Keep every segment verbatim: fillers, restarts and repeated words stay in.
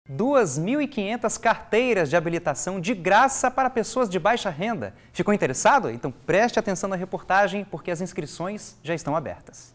duas mil e quinhentas carteiras de habilitação de graça para pessoas de baixa renda. Ficou interessado? Então preste atenção na reportagem, porque as inscrições já estão abertas.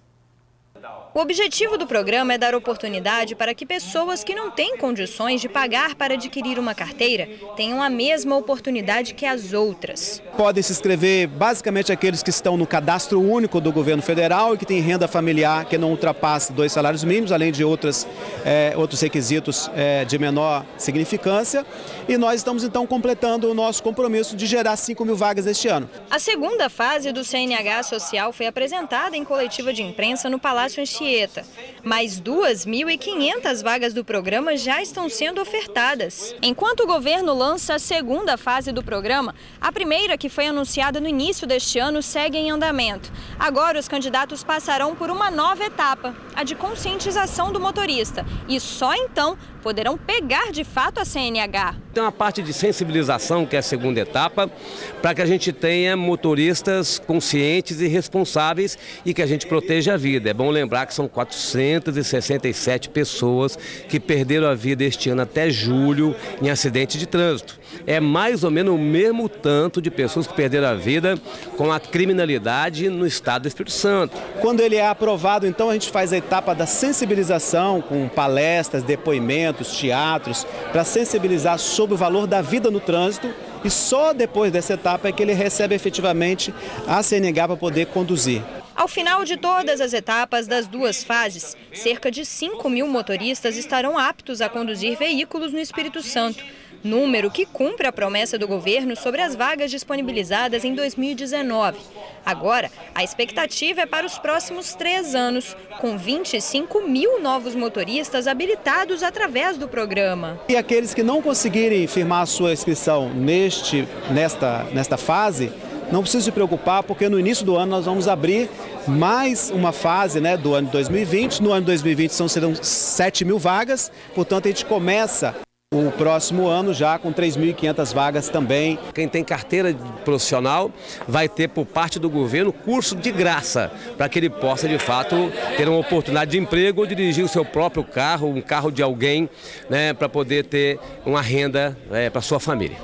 O objetivo do programa é dar oportunidade para que pessoas que não têm condições de pagar para adquirir uma carteira tenham a mesma oportunidade que as outras. Podem se inscrever basicamente aqueles que estão no cadastro único do governo federal e que têm renda familiar que não ultrapasse dois salários mínimos, além de outras, é, outros requisitos é, de menor significância. E nós estamos então completando o nosso compromisso de gerar cinco mil vagas este ano. A segunda fase do C N H Social foi apresentada em coletiva de imprensa no Palácio Anchieta. Mais duas mil e quinhentas vagas do programa já estão sendo ofertadas. Enquanto o governo lança a segunda fase do programa, a primeira, que foi anunciada no início deste ano, segue em andamento. Agora os candidatos passarão por uma nova etapa, a de conscientização do motorista. E só então poderão pegar de fato a C N H. Tem uma parte de sensibilização, que é a segunda etapa, para que a gente tenha motoristas conscientes e responsáveis e que a gente proteja a vida. É bom lembrar que são quatrocentas e sessenta e sete pessoas que perderam a vida este ano até julho em acidente de trânsito. É mais ou menos o mesmo tanto de pessoas que perderam a vida com a criminalidade no estado do Espírito Santo. Quando ele é aprovado, então a gente faz a etapa da sensibilização com palestras, depoimentos, teatros, para sensibilizar sobre o valor da vida no trânsito, e só depois dessa etapa é que ele recebe efetivamente a C N H para poder conduzir. Ao final de todas as etapas das duas fases, cerca de cinco mil motoristas estarão aptos a conduzir veículos no Espírito Santo, número que cumpre a promessa do governo sobre as vagas disponibilizadas em dois mil e dezenove. Agora, a expectativa é para os próximos três anos, com vinte e cinco mil novos motoristas habilitados através do programa. E aqueles que não conseguirem firmar a sua inscrição neste, nesta, nesta fase, não precisa se preocupar, porque no início do ano nós vamos abrir mais uma fase, né, do ano de dois mil e vinte. No ano de dois mil e vinte são, serão sete mil vagas, portanto a gente começa o próximo ano já com três mil e quinhentas vagas também. Quem tem carteira profissional vai ter por parte do governo curso de graça, para que ele possa de fato ter uma oportunidade de emprego ou dirigir o seu próprio carro, um carro de alguém, né, para poder ter uma renda é, para sua família.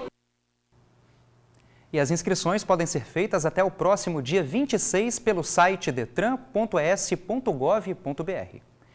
E as inscrições podem ser feitas até o próximo dia vinte e seis pelo site detran ponto es ponto gov ponto br.